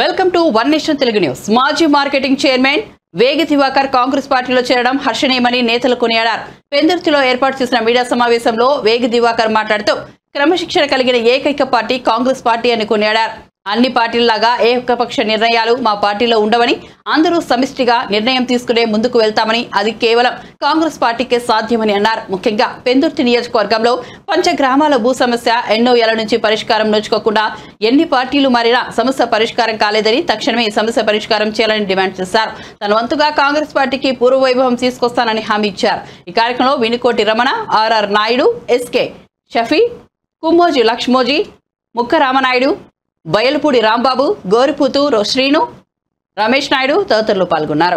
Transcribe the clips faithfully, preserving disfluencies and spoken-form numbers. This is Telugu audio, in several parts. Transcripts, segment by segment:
Welcome to one nation Telugu news. మాజీ మార్కెటింగ్ చైర్మన్ వేగి దివాకర్ కాంగ్రెస్ పార్టీలో చేరడం హర్షణీయమని నేతలు కొనియాడారు. పెందుర్తిలో ఏర్పాటు చేసిన మీడియా సమావేశంలో వేగి దివాకర్ మాట్లాడుతూ క్రమశిక్షణ కలిగిన ఏకైక పార్టీ కాంగ్రెస్ పార్టీ అని కొనియాడారు. అన్ని పార్టీలలాగా ఏకపక్ష నిర్ణయాలు మా పార్టీలో ఉండవని, అందరూ సమిష్టిగా నిర్ణయం తీసుకునే ముందుకు వెళ్తామని, అది కేవలం కాంగ్రెస్ పార్టీకే సాధ్యమని అన్నారు. ముఖ్యంగా పెందుర్తి నియోజకవర్గంలో పంచగ్రామాల భూ సమస్య ఎన్నో ఏళ్ల నుంచి పరిష్కారం నోచుకోకుండా ఎన్ని పార్టీలు మారినా సమస్య పరిష్కారం కాలేదని, తక్షణమే ఈ సమస్య పరిష్కారం చేయాలని డిమాండ్ చేశారు. తన వంతుగా కాంగ్రెస్ పార్టీకి పూర్వవైభవం తీసుకొస్తానని హామీ ఇచ్చారు. ఈ కార్యక్రమంలో వినుకోటి రమణ, ఆర్ఆర్ నాయుడు, ఎస్కే షఫీ, కుమ్మోజీ లక్ష్మోజీ, ముక్క రామనాయుడు, బయలుపూడి రాంబాబు, గోరిపుతు శ్రీను, రమేష్ నాయుడు తదితరులు పాల్గొన్నారు.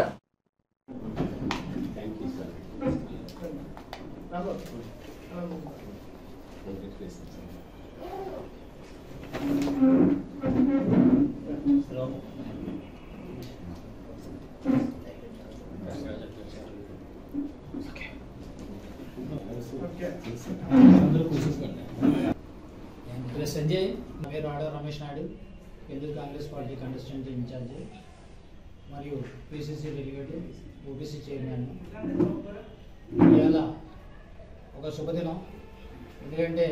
సంజయ్ పేరు ఆడ Ramesh Naidu, Pendurthi Congress party contestant incharge మరియు పిసిసి డెలిగేట్, ఓబీసీ చైర్మన్. ఇవాళ ఒక శుభదినం. ఎందుకంటే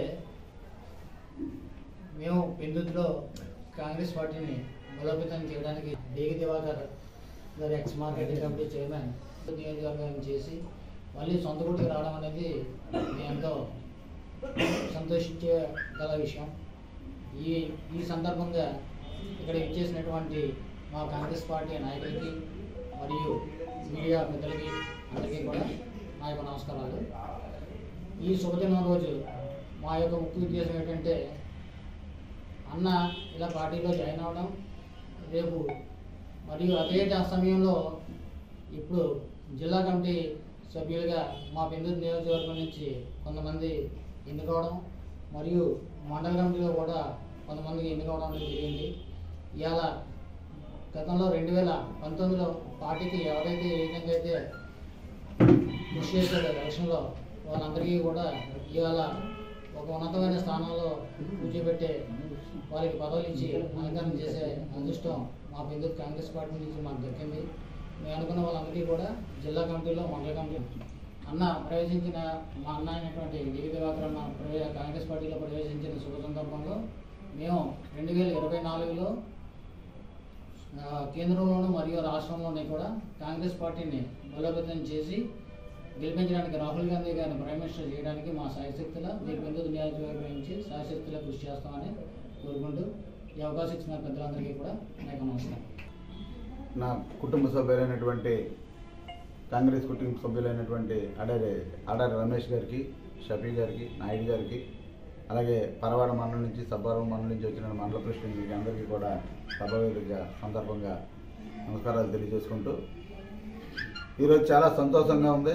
మేము పెందుర్తిలో కాంగ్రెస్ పార్టీని బలోపేతం చేయడానికి వేగి దివాకర్ గారి ఎక్స్ మార్కెటింగ్ కమిటీ చైర్మన్ నియోజకవర్గం చేసి మళ్ళీ సొంత గుడికి రావడం అనేది మేము ఎంతో సంతోషించే గల విషయం. ఈ ఈ సందర్భంగా ఇక్కడ ఇచ్చేసినటువంటి మా కాంగ్రెస్ పార్టీ నాయకులకి మరియు మీడియా మిత్రులకి అందరికీ కూడా నా యొక్క నమస్కారాలు. ఈ శుభదినం రోజు మా యొక్క ముఖ్య ఉద్దేశం ఏంటంటే, అన్న ఇలా పార్టీలో జాయిన్ అవ్వడం, రేపు మరియు అదే సమయంలో ఇప్పుడు జిల్లా కమిటీ సభ్యులుగా మా పెందుర్తి నియోజకవర్గం నుంచి కొంతమంది ఎన్నుకోవడం మరియు మండల కమిటీలో కూడా కొంతమందికి ఎన్నుకోవడం అనేది జరిగింది. ఇవాళ గతంలో రెండు వేల పంతొమ్మిదిలో పార్టీకి ఎవరైతే ఏ విధంగా అయితే కృషి చేశారో ఎలక్షన్లో వాళ్ళందరికీ కూడా ఇవాళ ఒక ఉన్నతమైన స్థానంలో కూర్చోబెట్టే వారికి పదవులు ఇచ్చి అలంకరణ చేసే అదృష్టం మా పెందుర్తి కాంగ్రెస్ పార్టీ నుంచి మాకు దక్కింది. మేము అనుకున్న వాళ్ళందరికీ కూడా జిల్లా కమిటీలో, మండల కమిటీ అన్న ప్రవేశించిన మా అన్న అయినటువంటి వేగి దివాకర్ అన్న ప్రవే కాంగ్రెస్ పార్టీలో ప్రవేశించిన శుభ సందర్భంలో మేము రెండు వేల ఇరవై నాలుగులో కేంద్రంలోనూ మరియు రాష్ట్రంలోనే కూడా కాంగ్రెస్ పార్టీని బలోపేతం చేసి గెలిపించడానికి రాహుల్ గాంధీ గారిని ప్రైమ్ మినిస్టర్ చేయడానికి మా సాయశక్తుల మీరు పెందుర్తి నియోజకవర్గం నుంచి సాయశక్తుల కృషి చేస్తామని కోరుకుంటూ ఈ అవకాశం ఇచ్చిన పెద్దలందరికీ కూడా నాకు నమస్కారం. నా కుటుంబ సభ్యులైనటువంటి కాంగ్రెస్ కుటుంబ సభ్యులైనటువంటి అడారి అడారి రమేష్ గారికి, షఫీ గారికి, నాయుడు గారికి, అలాగే పరవాడ మండలం నుంచి, సబ్బారం మండలం నుంచి వచ్చిన మండల ప్రెసిడెంట్కి అందరికీ కూడా సభవేదిక సందర్భంగా నమస్కారాలు తెలియజేసుకుంటూ, ఈరోజు చాలా సంతోషంగా ఉంది.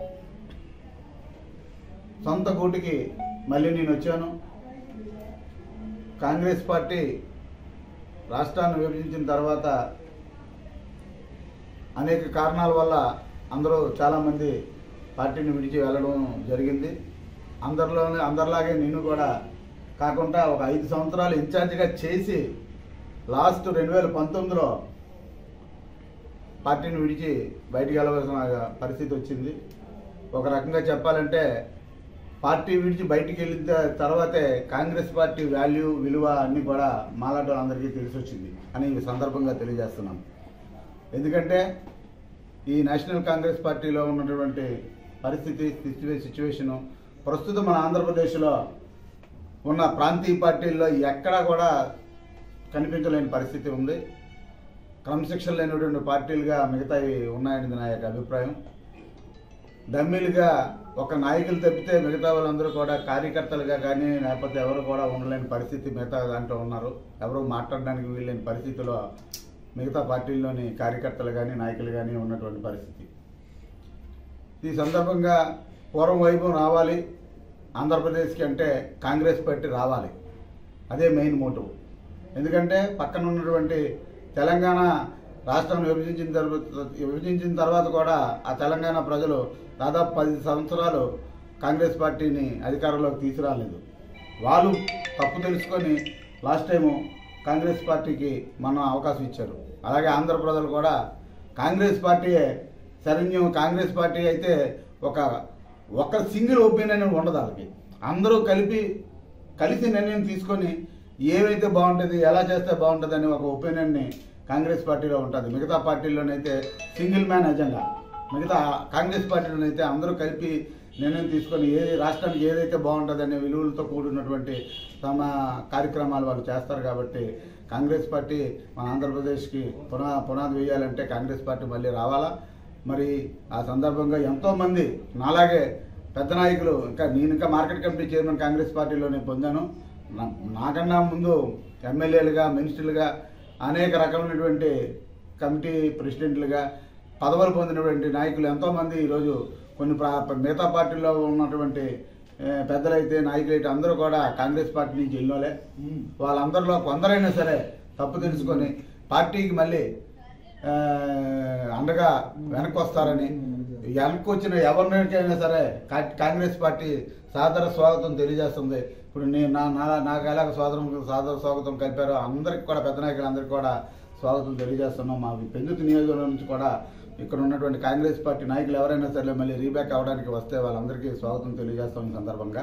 సొంత గూటికి మళ్ళీ నేను వచ్చాను. కాంగ్రెస్ పార్టీ రాష్ట్రాన్ని విభజించిన తర్వాత అనేక కారణాల వల్ల అందరూ చాలామంది పార్టీని విడిచి వెళ్ళడం జరిగింది. అందరిలోనే అందరిలాగే నేను కూడా కాకుండా ఒక ఐదు సంవత్సరాలు ఇన్ఛార్జిగా చేసి లాస్ట్ రెండు వేల పంతొమ్మిదిలో పార్టీని విడిచి బయటికి వెళ్ళవలసిన పరిస్థితి వచ్చింది. ఒక రకంగా చెప్పాలంటే పార్టీ విడిచి బయటికి వెళ్ళిన తర్వాతే కాంగ్రెస్ పార్టీ వాల్యూ, విలువ అన్నీ కూడా మాలాంటి వాళ్ళందరికీ తెలిసి వచ్చింది అని ఈ సందర్భంగా తెలియజేస్తున్నాను. ఎందుకంటే ఈ నేషనల్ కాంగ్రెస్ పార్టీలో ఉన్నటువంటి పరిస్థితి సిచ్యువేషను ప్రస్తుతం మన ఆంధ్రప్రదేశ్లో ఉన్న ప్రాంతీయ పార్టీల్లో ఎక్కడా కూడా కనిపించలేని పరిస్థితి ఉంది. క్రమశిక్షణ లేనటువంటి పార్టీలుగా మిగతావి ఉన్నాయనేది నా యొక్క అభిప్రాయం. డమ్మీలుగా ఒక నాయకులు తప్పితే మిగతా వాళ్ళందరూ కూడా కార్యకర్తలుగా కానీ లేకపోతే ఎవరు కూడా ఉండలేని పరిస్థితి మిగతా దాంట్లో ఉన్నారు. ఎవరు మాట్లాడడానికి వీల్లేని పరిస్థితిలో మిగతా పార్టీల్లోని కార్యకర్తలు కానీ నాయకులు కానీ ఉన్నటువంటి పరిస్థితి. ఈ సందర్భంగా పూర్వం వైభవం రావాలి ఆంధ్రప్రదేశ్కి అంటే కాంగ్రెస్ పార్టీ రావాలి. అదే మెయిన్ మోటివ్. ఎందుకంటే పక్కన ఉన్నటువంటి తెలంగాణ రాష్ట్రం విభజించిన తర్వాత విభజించిన తర్వాత కూడా ఆ తెలంగాణ ప్రజలు దాదాపు పది సంవత్సరాలు కాంగ్రెస్ పార్టీని అధికారంలోకి తీసుకురాలేదు. వాళ్ళు తప్పు తెలుసుకొని లాస్ట్ టైము కాంగ్రెస్ పార్టీకి మనం అవకాశం ఇచ్చారు. అలాగే ఆంధ్ర ప్రజలు కూడా కాంగ్రెస్ పార్టీయే శరణ్యం. కాంగ్రెస్ పార్టీ అయితే ఒక ఒక సింగిల్ ఒపీనియన్ ఉండదు. వాళ్ళకి అందరూ కలిపి కలిసి నిర్ణయం తీసుకొని ఏవైతే బాగుంటుంది, ఎలా చేస్తే బాగుంటుంది అని ఒక ఒపీనియన్ని కాంగ్రెస్ పార్టీలో ఉంటుంది. మిగతా పార్టీల్లోనైతే సింగిల్ మ్యాన్ ఎజెండా. మిగతా కాంగ్రెస్ పార్టీలోనైతే అందరూ కలిపి నిర్ణయం తీసుకొని ఏ రాష్ట్రానికి ఏదైతే బాగుంటుంది అనే విలువలతో కూడినటువంటి తమ కార్యక్రమాలు వాళ్ళు చేస్తారు. కాబట్టి కాంగ్రెస్ పార్టీ మన ఆంధ్రప్రదేశ్కి పునా పునాది వేయాలంటే కాంగ్రెస్ పార్టీ మళ్ళీ రావాలా. మరి ఆ సందర్భంగా ఎంతోమంది నాలాగే పెద్ద నాయకులు, ఇంకా నేను ఇంకా మార్కెట్ కమిటీ చైర్మన్ కాంగ్రెస్ పార్టీలోనే పొందాను. నాకన్నా ముందు ఎమ్మెల్యేలుగా, మినిస్టర్లుగా, అనేక రకమైనటువంటి కమిటీ ప్రెసిడెంట్లుగా పదవులు పొందినటువంటి నాయకులు ఎంతోమంది ఈరోజు కొన్ని మిగతా పార్టీల్లో ఉన్నటువంటి పెద్దలైతే, నాయకులైతే అందరూ కూడా కాంగ్రెస్ పార్టీ నుంచి వెళ్ళోలే. వాళ్ళందరిలో కొందరైనా సరే తప్పు తెలుసుకొని పార్టీకి మళ్ళీ అండగా వెనక్కి వస్తారని, వెనక్కి వచ్చిన ఎవరికైనా సరే కాంగ్రెస్ పార్టీ సాదర స్వాగతం తెలియజేస్తుంది. ఇప్పుడు నేను నా నాకు ఎలాగ స్వాగతం సాదర స్వాగతం కలిపారో అందరికి కూడా, పెద్ద నాయకులందరికీ కూడా స్వాగతం తెలియజేస్తున్నాం. మా పెందుతు నియోజకవర్గం నుంచి కూడా ఇక్కడ ఉన్నటువంటి కాంగ్రెస్ పార్టీ నాయకులు ఎవరైనా సరే మళ్ళీ రీబ్యాక్ అవ్వడానికి వస్తే వాళ్ళందరికీ స్వాగతం తెలియజేస్తాం. ఈ సందర్భంగా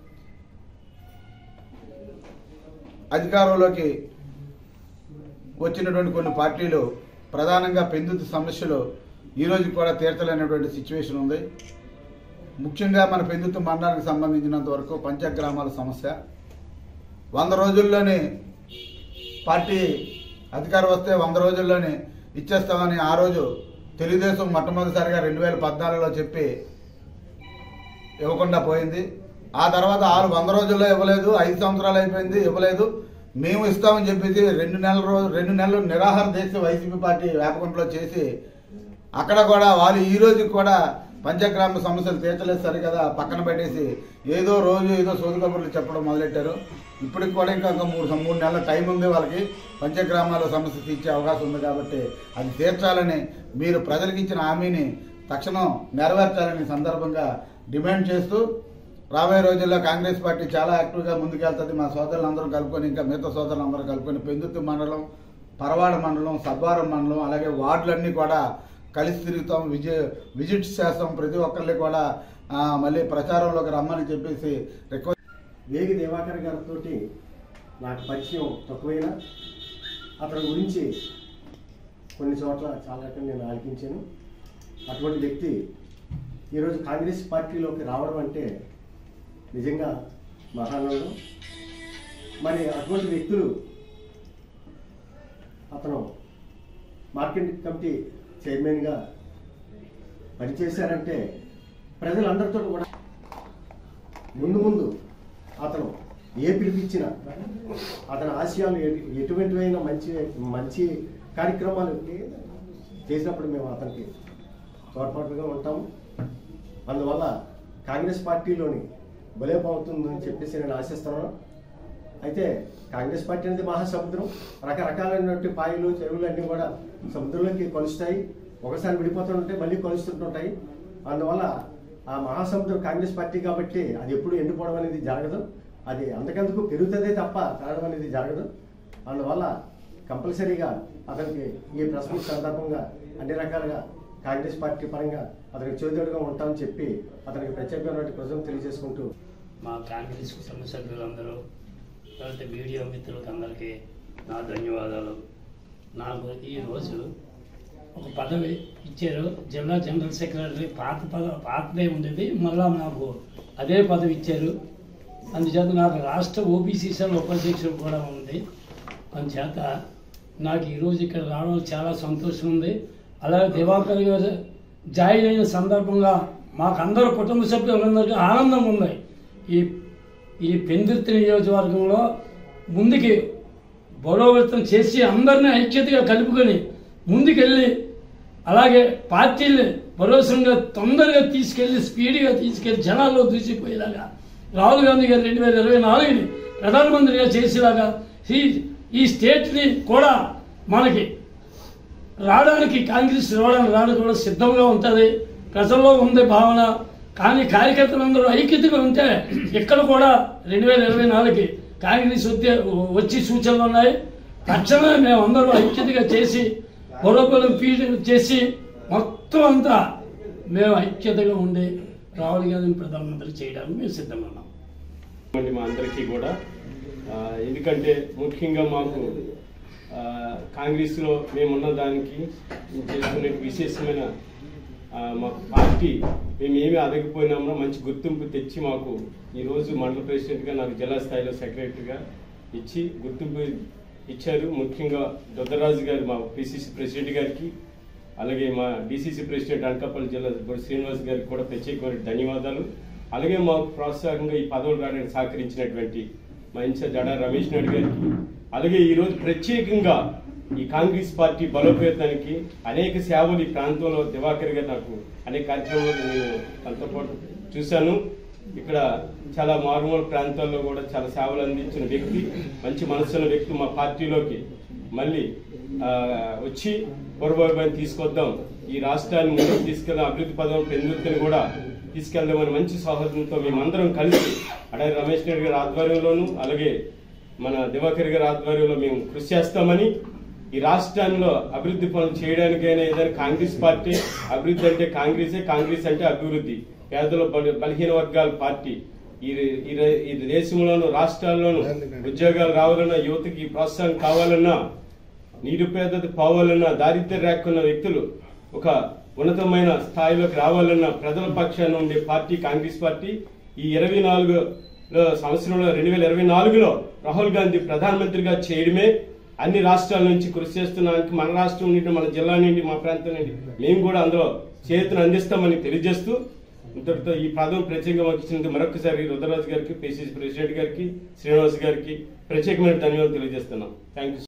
అధికారంలోకి వచ్చినటువంటి కొన్ని పార్టీలు ప్రధానంగా పెందుతు సమస్యలు ఈరోజు కూడా తీర్చలేనటువంటి సిచ్యువేషన్ ఉంది. ముఖ్యంగా మన పెందుతు మండలానికి సంబంధించినంత వరకు పంచగ్రామాల సమస్య వంద రోజుల్లోనే పార్టీ అధికారం వస్తే వంద రోజుల్లోనే ఇచ్చేస్తామని ఆ రోజు తెలుగుదేశం మొట్టమొదటిసారిగా రెండు వేల పద్నాలుగులో చెప్పి ఇవ్వకుండా పోయింది. ఆ తర్వాత ఆరు వంద రోజుల్లో ఇవ్వలేదు, ఐదు సంవత్సరాలు అయిపోయింది ఇవ్వలేదు. మేము ఇస్తామని చెప్పేసి రెండు నెలల రోజు రెండు నెలలు నిరాహార దీక్ష వైసీపీ పార్టీ వేపకుంటలో చేసి అక్కడ కూడా వాళ్ళు ఈ రోజు కూడా పంచగ్రామ సమస్యలు తీర్చలేదు సరి కదా పక్కన పెట్టేసి ఏదో రోజు ఏదో సోదు కబుర్లు చెప్పడం మొదలెట్టారు. ఇప్పటికి కూడా ఇంకా మూడు మూడు నెలల టైం ఉంది వాళ్ళకి పంచగ్రామాల సమస్య తీర్చే అవకాశం ఉంది. కాబట్టి అది తీర్చాలని మీరు ప్రజలకు ఇచ్చిన హామీని తక్షణం నెరవేర్చాలని సందర్భంగా డిమాండ్ చేస్తూ రాబోయే రోజుల్లో కాంగ్రెస్ పార్టీ చాలా యాక్టివ్గా ముందుకెళ్తుంది. మా సోదరులందరూ కలుపుకొని, ఇంకా మిగతా సోదరులందరూ కలుపుకొని పెందుతు మండలం, పరవాడ మండలం, సద్వారం మండలం, అలాగే వార్డులన్నీ కూడా కలిసి తిరుగుతాం, విజి విజిట్స్ చేస్తాం. ప్రతి ఒక్కరిని కూడా మళ్ళీ ప్రచారంలోకి రమ్మని చెప్పేసి రిక్వెస్ట్. వేగి దివాకర్ గారితో నాకు పరిచయం తక్కువైనా అతని గురించి కొన్ని చోట్ల చాలా రకంగా నేను ఆలకించాను. అటువంటి వ్యక్తి ఈరోజు కాంగ్రెస్ పార్టీలోకి రావడం అంటే నిజంగా మహానందం. మరి అటువంటి వ్యక్తులు అతను మార్కెట్ కమిటీ చైర్మన్గా పనిచేశారంటే ప్రజలందరితో కూడా ముందు ముందు అతను ఏ పిలిపించినా అతని ఆశయాలు ఎటువంటివైనా మంచి మంచి కార్యక్రమాలు చేసినప్పుడు మేము అతనికి తోడ్పాటుగా ఉంటాము. అందువల్ల కాంగ్రెస్ పార్టీలోని బలేపవుతుందని చెప్పేసి నేను ఆశిస్తున్నాను. అయితే కాంగ్రెస్ పార్టీ అనేది మహాసముద్రం, రకరకాలైనటువంటి పాయలు చెరువులు అన్నీ కూడా సముద్రంలోకి కలుస్తాయి. ఒకసారి విడిపోతుంటే మళ్ళీ కలుస్తుంటుంటాయి. అందువల్ల ఆ మహాసముద్రం కాంగ్రెస్ పార్టీ కాబట్టి అది ఎప్పుడు ఎండిపోవడం అనేది జరగదు. అది అంతకందుకు పెరుగుతుందే తప్ప తరగడం అనేది జరగదు. అందువల్ల కంపల్సరీగా అతనికి ఈ ప్రెస్ మీట్ సందర్భంగా అన్ని రకాలుగా కాంగ్రెస్ పార్టీ పరంగా అతనికి చేదోడుగా ఉంటామని చెప్పి అతనికి ప్రత్యేకమైనటువంటి కృతజ్ఞతలు తెలియజేసుకుంటూ మా కాంగ్రెస్ కుటుంబ సభ్యులందరూ తర్వాత మీడియా మిత్రులకు అందరికీ నా ధన్యవాదాలు. నాకు ఈరోజు ఒక పదవి ఇచ్చారు, జిల్లా జనరల్ సెక్రటరీ. పాత పద పాతదే ఉండేది, మళ్ళా నాకు అదే పదవి ఇచ్చారు. అందుచేత నాకు రాష్ట్ర ఓబీసీ సెల్ ఉపాధ్యక్షుడు కూడా ఉంది. అందుచేత నాకు ఈరోజు ఇక్కడ రావడం చాలా సంతోషం ఉంది. అలాగే దివాకర్ గారు జాయిన్ అయిన సందర్భంగా మాకు అందరూ కుటుంబ సభ్యులందరికీ ఆనందం ఉంది. ఈ ఈ పెందుర్తి నియోజకవర్గంలో ముందుకి బలోపేతం చేసి అందరినీ ఐక్యతగా కలుపుకొని ముందుకెళ్ళి, అలాగే పార్టీని భరోసంగా తొందరగా తీసుకెళ్లి స్పీడ్గా తీసుకెళ్లి జనాల్లో దూసిపోయేలాగా రాహుల్ గాంధీ గారు రెండు వేల ఇరవై నాలుగుని ప్రధానమంత్రిగా చేసేలాగా ఈ ఈ స్టేట్ని కూడా మనకి రావడానికి కాంగ్రెస్ రావడానికి రావడానికి కూడా సిద్ధంగా ఉంటుంది. ప్రజల్లో ఉంది భావన. కానీ కార్యకర్తలందరూ ఐక్యతగా ఉంటే ఇక్కడ కూడా రెండు వేల ఇరవై నాలుగుకి కాంగ్రెస్ వచ్చే వచ్చి సూచనలు ఉన్నాయి. తక్షణమే మేమందరూ ఐక్యతగా చేసి బలోపలం ఫీడ్ చేసి మొత్తం అంతా మేము ఐక్యతగా ఉండి రాహుల్ గాంధీని ప్రధానమంత్రి చేయడానికి మేము సిద్ధంగా ఉన్నాం. మా అందరికీ కూడా ఎందుకంటే ముఖ్యంగా మాకు కాంగ్రెస్లో మేమున్న దానికి చేసుకునే విశేషమైన మా పార్టీ మేము ఏమి అదగిపోయినామో మంచి గుర్తింపు తెచ్చి మాకు ఈరోజు మండల ప్రెసిడెంట్గా నాకు జిల్లా స్థాయిలో సెక్రటరీగా ఇచ్చి గుర్తింపు ఇచ్చారు. ముఖ్యంగా దొద్దరాజు గారు మా పిసిసి ప్రెసిడెంట్ గారికి, అలాగే మా డిసిసి ప్రెసిడెంట్ అనకాపల్లి జిల్లా శ్రీనివాస్ గారికి కూడా ప్రత్యేకమైన ధన్యవాదాలు. అలాగే మాకు ప్రోత్సాహంగా ఈ పదవులు రావడానికి సహకరించినటువంటి మా ఇన్ఛార్జ్ జడా రమేష్ నాయుడు గారికి, అలాగే ఈరోజు ప్రత్యేకంగా ఈ కాంగ్రెస్ పార్టీ బలోపేతానికి అనేక సేవలు ఈ ప్రాంతంలో దివాకర్ గారు నాకు అనేక కార్యక్రమాలు నేను తనతో పాటు చూశాను. ఇక్కడ చాలా మారుమూల ప్రాంతాల్లో కూడా చాలా సేవలు అందించిన వ్యక్తి, మంచి మనసున్న వ్యక్తి మా పార్టీలోకి మళ్ళీ వచ్చి పూర్వవైభవాన్ని తీసుకొద్దాం, ఈ రాష్ట్రాన్ని ముందుకు తీసుకెళ్దాం, అభివృద్ధి పదం పెందుతుని కూడా తీసుకెళ్దామని మంచి సౌహృదంతో మేమందరం కలిసి అడారి రమేష్ నాయుడు గారి ఆధ్వర్యంలోనూ అలాగే మన దివాకర్ గారి ఆధ్వర్యంలో మేము కృషి చేస్తామని, ఈ రాష్ట్రంలో అభివృద్ధి పనులు చేయడానికైనా ఏదైనా కాంగ్రెస్ పార్టీ అభివృద్ధి అంటే కాంగ్రెసే, కాంగ్రెస్ అంటే అభివృద్ధి, పేదల బలహీన వర్గాల పార్టీ. ఈ దేశంలోనూ రాష్ట్రాల్లోనూ ఉద్యోగాలు రావాలన్నా, యువతకి ప్రోత్సాహం కావాలన్నా, నిరుపేదత పోవాలన్నా, దారిద్ర్య రేఖన్న వ్యక్తులు ఒక ఉన్నతమైన స్థాయిలోకి రావాలన్నా ప్రజల పక్షాన ఉండే పార్టీ కాంగ్రెస్ పార్టీ. ఈ ఇరవై నాలుగు సంవత్సరంలో రెండు వేల ఇరవై నాలుగులో రాహుల్ గాంధీ ప్రధానమంత్రిగా చేయడమే అన్ని రాష్ట్రాల నుంచి కృషి చేస్తున్నానికి మన రాష్ట్రం నుండి, మన జిల్లా నుండి, మా ప్రాంతం నుండి మేము కూడా అందులో చేతులు అందిస్తామని తెలియజేస్తూ ఇంతటితో ఈ పదం ప్రత్యేకంగా మాకు ఇచ్చినందుకు మరొకసారి రుద్రరాజు గారికి, పిసిసి ప్రెసిడెంట్ గారికి, శ్రీనివాస్ గారికి ప్రత్యేకమైన ధన్యవాదాలు తెలియజేస్తున్నాం. Thank you.